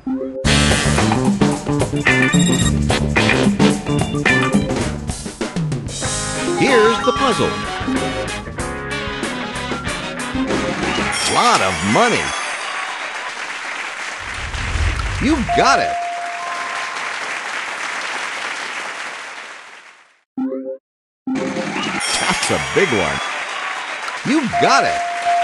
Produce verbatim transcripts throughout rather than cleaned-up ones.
Here's the puzzle. Lot of money. You've got it. That's a big one. You've got it.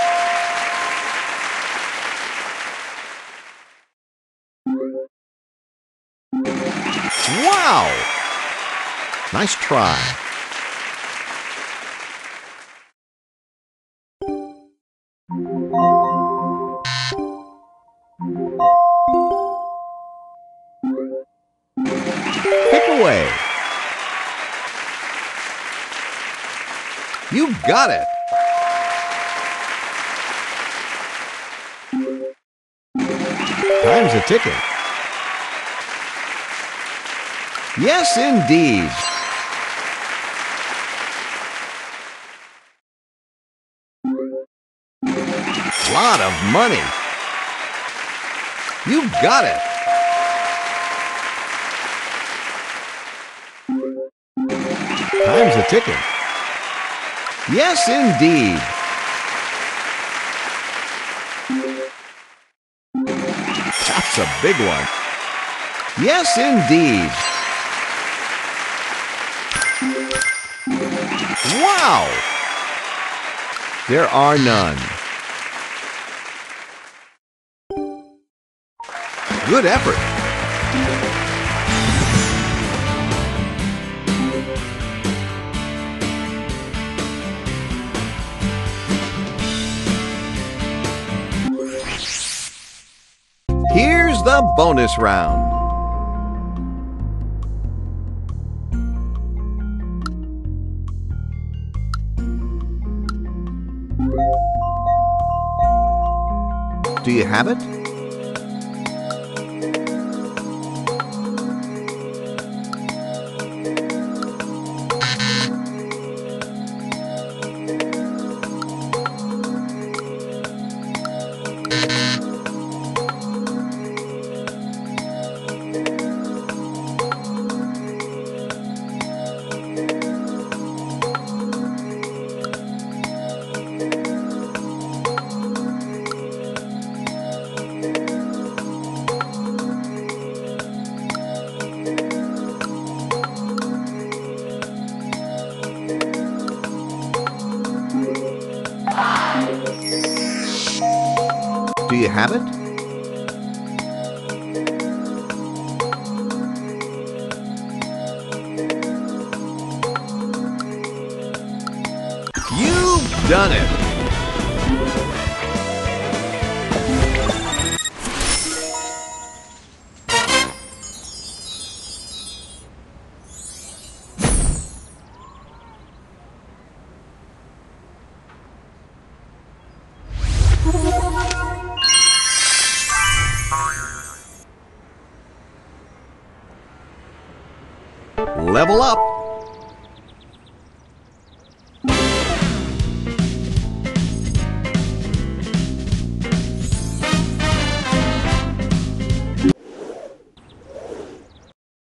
Wow! Nice try. Pick away. You've got it. Time's a ticking. Yes, indeed. Lot of money. You've got it. Time's a ticking. Yes, indeed. That's a big one. Yes, indeed. Wow! There are none. Good effort. Here's the bonus round. Do you have it? Do you have it? You've done it! Level up!